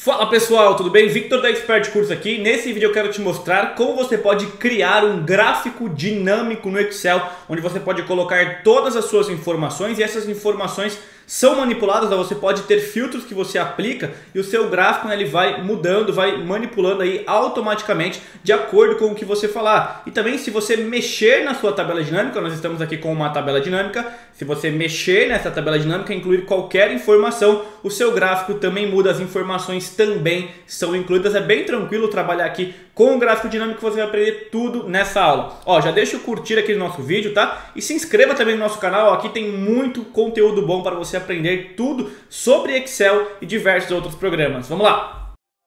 Fala pessoal, tudo bem? Victor da Expert Cursos aqui. Nesse vídeo eu quero te mostrar como você pode criar um gráfico dinâmico no Excel, onde você pode colocar todas as suas informações e essas informações são manipuladas. Você pode ter filtros que você aplica e o seu gráfico ele vai mudando, vai manipulando aí automaticamente de acordo com o que você falar. E também se você mexer na sua tabela dinâmica, nós estamos aqui com uma tabela dinâmica, se você mexer nessa tabela dinâmica, incluir qualquer informação, o seu gráfico também muda, as informações também são incluídas. É bem tranquilo trabalhar aqui com o gráfico dinâmico, você vai aprender tudo nessa aula. Ó, já deixa o curtir aqui no nosso vídeo, tá? E se inscreva também no nosso canal, ó, aqui tem muito conteúdo bom para você aprender tudo sobre Excel e diversos outros programas. Vamos lá!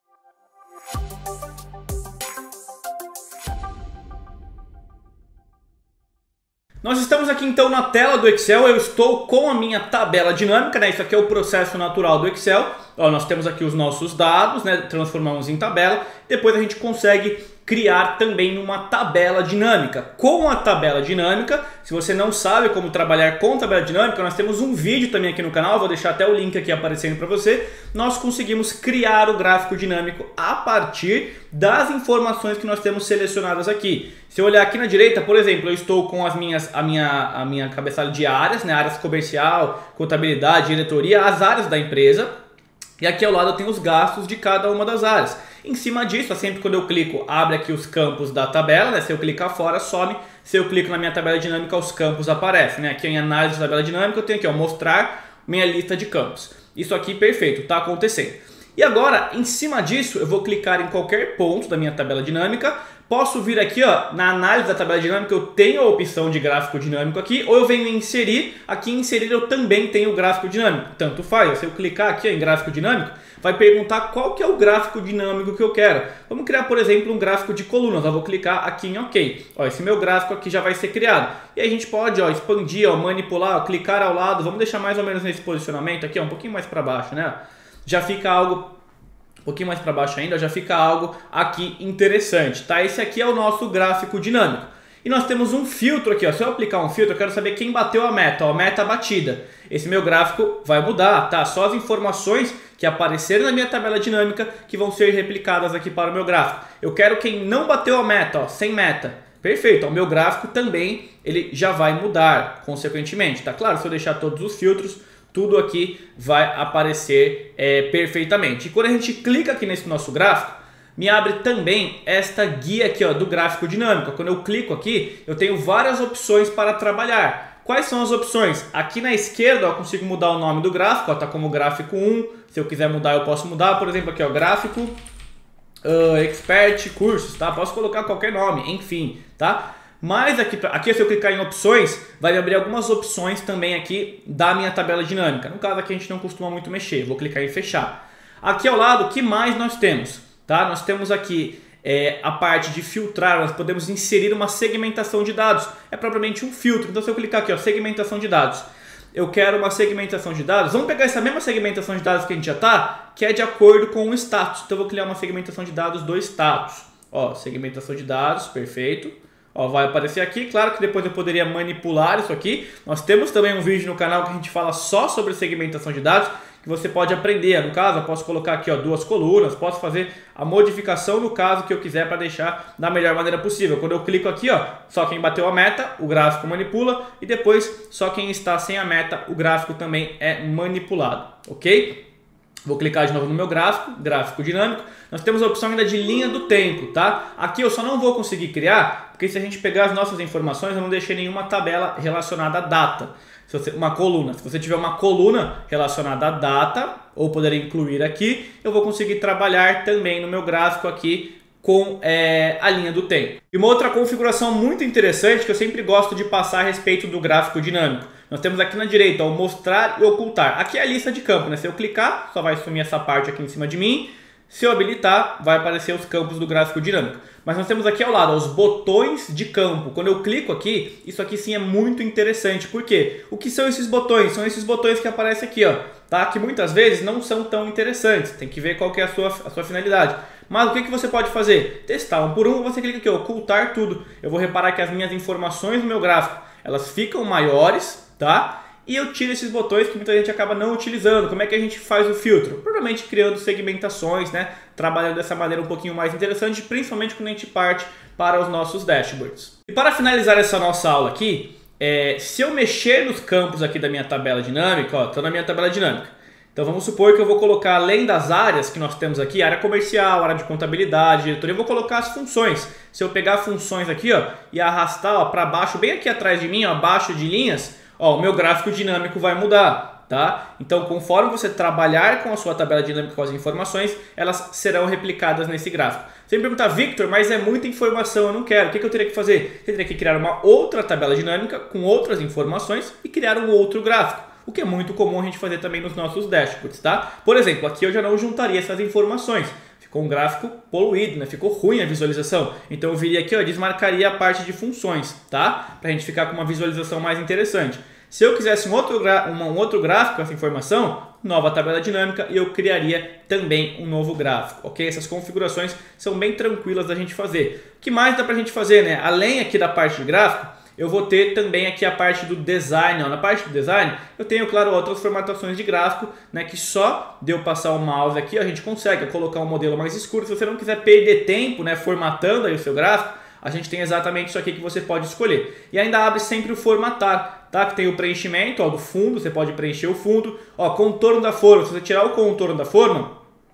Nós estamos aqui então na tela do Excel, eu estou com a minha tabela dinâmica, né? Isso aqui é o processo natural do Excel. Ó, nós temos aqui os nossos dados, né? Transformamos em tabela, depois a gente consegue criar também uma tabela dinâmica. Com a tabela dinâmica, se você não sabe como trabalhar com tabela dinâmica, nós temos um vídeo também aqui no canal, vou deixar até o link aqui aparecendo para você. Nós conseguimos criar o gráfico dinâmico a partir das informações que nós temos selecionadas aqui. Se eu olhar aqui na direita, por exemplo, eu estou com a minha cabeçalho de áreas, né? Áreas comercial, contabilidade, diretoria, as áreas da empresa. E aqui ao lado eu tenho os gastos de cada uma das áreas. Em cima disso, sempre quando eu clico, abre aqui os campos da tabela, né? Se eu clicar fora, some. Se eu clico na minha tabela dinâmica, os campos aparecem, né? Aqui em análise de tabela dinâmica, eu tenho aqui, ó, mostrar minha lista de campos. Isso aqui, perfeito, está acontecendo. E agora, em cima disso, eu vou clicar em qualquer ponto da minha tabela dinâmica. Posso vir aqui, ó, na análise da tabela dinâmica, eu tenho a opção de gráfico dinâmico aqui, ou eu venho em inserir, aqui em inserir eu também tenho o gráfico dinâmico, tanto faz. Se eu clicar aqui ó, em gráfico dinâmico, vai perguntar qual que é o gráfico dinâmico que eu quero. Vamos criar, por exemplo, um gráfico de colunas, eu vou clicar aqui em OK. Ó, esse meu gráfico aqui já vai ser criado. E aí a gente pode ó, expandir, ó, manipular, ó, clicar ao lado, vamos deixar mais ou menos nesse posicionamento aqui, ó, um pouquinho mais para baixo, né? Já fica algo um pouquinho mais para baixo ainda, já fica algo aqui interessante, tá? Esse aqui é o nosso gráfico dinâmico. E nós temos um filtro aqui, ó. Se eu aplicar um filtro, eu quero saber quem bateu a meta, ó, a meta batida. Esse meu gráfico vai mudar, tá? Só as informações que apareceram na minha tabela dinâmica que vão ser replicadas aqui para o meu gráfico. Eu quero quem não bateu a meta, ó, sem meta. Perfeito, ó, o meu gráfico também ele já vai mudar, consequentemente, tá? Claro, se eu deixar todos os filtros, tudo aqui vai aparecer perfeitamente. E quando a gente clica aqui nesse nosso gráfico, me abre também esta guia aqui ó, do gráfico dinâmico. Quando eu clico aqui, eu tenho várias opções para trabalhar. Quais são as opções? Aqui na esquerda ó, eu consigo mudar o nome do gráfico, está como gráfico 1. Se eu quiser mudar, eu posso mudar. Por exemplo, aqui ó, gráfico Expert Cursos, tá? Posso colocar qualquer nome, enfim, tá? Mas aqui se eu clicar em opções, vai me abrir algumas opções também aqui da minha tabela dinâmica. No caso aqui a gente não costuma muito mexer, vou clicar em fechar. Aqui ao lado, o que mais nós temos? Tá? Nós temos aqui a parte de filtrar, nós podemos inserir uma segmentação de dados. É propriamente um filtro, então se eu clicar aqui, ó, segmentação de dados. Eu quero uma segmentação de dados, vamos pegar essa mesma segmentação de dados que a gente já está, que é de acordo com o status. Então eu vou criar uma segmentação de dados do status. Ó, segmentação de dados, perfeito. Ó, vai aparecer aqui, claro que depois eu poderia manipular isso aqui. Nós temos também um vídeo no canal que a gente fala só sobre segmentação de dados, que você pode aprender. No caso, eu posso colocar aqui ó, 2 colunas, posso fazer a modificação no caso que eu quiser para deixar da melhor maneira possível. Quando eu clico aqui, ó, só quem bateu a meta, o gráfico manipula, e depois só quem está sem a meta, o gráfico também é manipulado, ok? Vou clicar de novo no meu gráfico, gráfico dinâmico. Nós temos a opção ainda de linha do tempo, tá? Aqui eu só não vou conseguir criar, porque se a gente pegar as nossas informações, eu não deixei nenhuma tabela relacionada à data. Uma coluna. Se você tiver uma coluna relacionada à data, ou poder incluir aqui, eu vou conseguir trabalhar também no meu gráfico aqui com a linha do tempo. E uma outra configuração muito interessante que eu sempre gosto de passar a respeito do gráfico dinâmico. Nós temos aqui na direita o mostrar e ocultar. Aqui é a lista de campos, né? Se eu clicar, só vai sumir essa parte aqui em cima de mim. Se eu habilitar, vai aparecer os campos do gráfico dinâmico. Mas nós temos aqui ao lado os botões de campo. Quando eu clico aqui, isso aqui sim é muito interessante. Por quê? O que são esses botões? São esses botões que aparecem aqui, ó, tá? Que muitas vezes não são tão interessantes. Tem que ver qual que é a sua finalidade. Mas o que você pode fazer? Testar um por um, você clica aqui, ó, ocultar tudo. Eu vou reparar que as minhas informações no meu gráfico, elas ficam maiores, tá? e eu tiro esses botões que muita gente acaba não utilizando. Como é que a gente faz o filtro? Provavelmente criando segmentações, né? Trabalhando dessa maneira um pouquinho mais interessante, principalmente quando a gente parte para os nossos dashboards. E para finalizar essa nossa aula aqui, se eu mexer nos campos aqui da minha tabela dinâmica, estou na minha tabela dinâmica. Então vamos supor que eu vou colocar, além das áreas que nós temos aqui, área comercial, área de contabilidade, diretoria, eu vou colocar as funções. Se eu pegar funções aqui e arrastar para baixo, bem aqui atrás de mim, abaixo de linhas, o meu gráfico dinâmico vai mudar. Tá? Então, conforme você trabalhar com a sua tabela dinâmica com as informações, elas serão replicadas nesse gráfico. Você me pergunta, Victor, mas é muita informação, eu não quero. O que eu teria que fazer? Você teria que criar uma outra tabela dinâmica com outras informações e criar um outro gráfico, o que é muito comum a gente fazer também nos nossos dashboards. Tá? Por exemplo, aqui eu já não juntaria essas informações. Ficou um gráfico poluído, né? Ficou ruim a visualização. Então eu viria aqui e desmarcaria a parte de funções, tá? Para a gente ficar com uma visualização mais interessante. Se eu quisesse um outro gráfico com essa informação, nova tabela dinâmica, e eu criaria também um novo gráfico, ok? Essas configurações são bem tranquilas da gente fazer. O que mais dá para a gente fazer, né? Além aqui da parte de gráfico, eu vou ter também aqui a parte do design. Na parte do design, eu tenho, claro, outras formatações de gráfico, né? Que só de eu passar o mouse aqui, a gente consegue colocar um modelo mais escuro. Se você não quiser perder tempo, né, formatando aí o seu gráfico, a gente tem exatamente isso aqui que você pode escolher. E ainda abre sempre o formatar, tá? Que tem o preenchimento do fundo, você pode preencher o fundo. Contorno da forma, se você tirar o contorno da forma,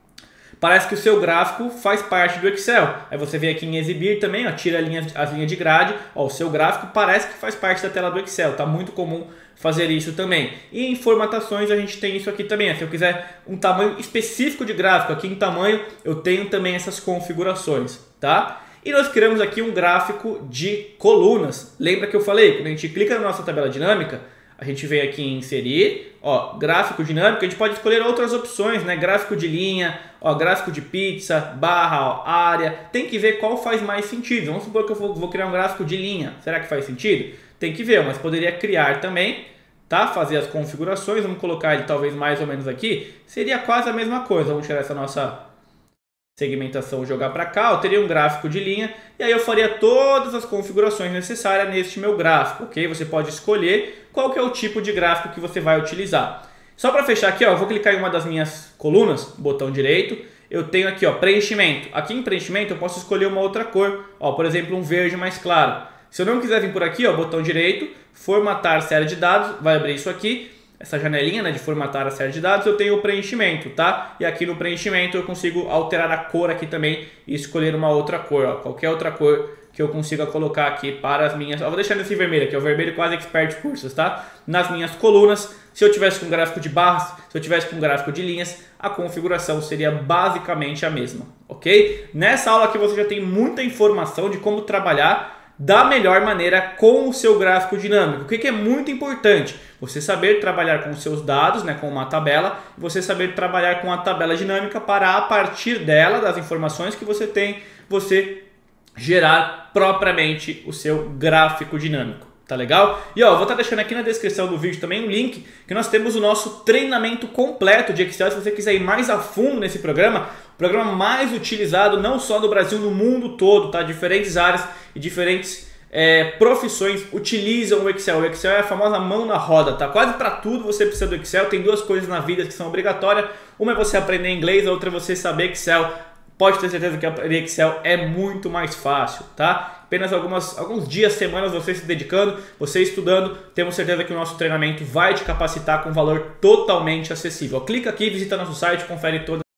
parece que o seu gráfico faz parte do Excel. Aí você vem aqui em exibir também, tira as linhas de grade, o seu gráfico parece que faz parte da tela do Excel. Tá muito comum fazer isso também. E em formatações a gente tem isso aqui também. Se eu quiser um tamanho específico de gráfico, aqui em tamanho eu tenho também essas configurações, tá? E nós criamos aqui um gráfico de colunas. Lembra que eu falei? Quando a gente clica na nossa tabela dinâmica, a gente vem aqui em inserir, gráfico dinâmico, a gente pode escolher outras opções, né? Gráfico de linha, gráfico de pizza, barra, área. Tem que ver qual faz mais sentido. Vamos supor que eu vou criar um gráfico de linha. Será que faz sentido? Tem que ver, mas poderia criar também, tá? Fazer as configurações, vamos colocar ele talvez mais ou menos aqui. Seria quase a mesma coisa. Vamos tirar essa nossa segmentação, jogar para cá, eu teria um gráfico de linha e aí eu faria todas as configurações necessárias neste meu gráfico, ok? Você pode escolher qual que é o tipo de gráfico que você vai utilizar. Só para fechar aqui, eu vou clicar em uma das minhas colunas, botão direito, eu tenho aqui, preenchimento. Aqui em preenchimento eu posso escolher uma outra cor, por exemplo, um verde mais claro. Se eu não quiser vir por aqui, botão direito, formatar série de dados, vai abrir isso aqui. Essa janelinha, né, de formatar a série de dados, eu tenho o preenchimento, tá? E aqui no preenchimento eu consigo alterar a cor aqui também e escolher uma outra cor, qualquer outra cor que eu consiga colocar aqui para as minhas... vou deixar nesse vermelho aqui, o vermelho quase expert cursos, tá? Nas minhas colunas, se eu tivesse com um gráfico de barras, se eu tivesse com um gráfico de linhas, a configuração seria basicamente a mesma, ok? Nessa aula aqui você já tem muita informação de como trabalhar da melhor maneira com o seu gráfico dinâmico. O que é muito importante? Você saber trabalhar com os seus dados, né, com uma tabela, e você saber trabalhar com a tabela dinâmica para, a partir dela, das informações que você tem, você gerar propriamente o seu gráfico dinâmico. Tá legal? E vou estar deixando aqui na descrição do vídeo também um link que nós temos o nosso treinamento completo de Excel. Se você quiser ir mais a fundo nesse programa, o programa mais utilizado não só no Brasil, no mundo todo, tá? Diferentes áreas e diferentes profissões utilizam o Excel. O Excel é a famosa mão na roda, tá? Quase para tudo você precisa do Excel. Tem duas coisas na vida que são obrigatórias. Uma é você aprender inglês, a outra é você saber Excel. Pode ter certeza que aprender Excel é muito mais fácil, tá? Apenas alguns dias, semanas você se dedicando, você estudando, temos certeza que o nosso treinamento vai te capacitar com um valor totalmente acessível. Clica aqui, visita nosso site, confere todas